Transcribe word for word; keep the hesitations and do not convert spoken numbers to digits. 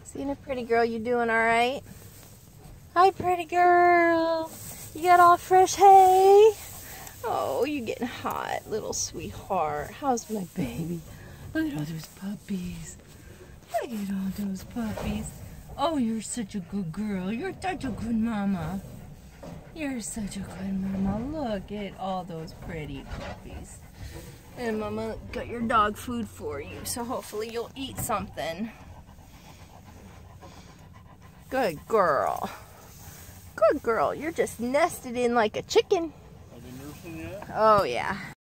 Seeing a pretty girl, you doing all right? Hi, pretty girl. You got all fresh hay? Oh, you getting hot, little sweetheart. How's my baby? Look at all those puppies. Look at all those puppies. Oh, you're such a good girl. You're such a good mama. You're such a good mama. Look at all those pretty puppies. And Mama got your dog food for you, so hopefully you'll eat something. Good girl. Good girl. You're just nested in like a chicken. Are they nursing yet? Oh, yeah.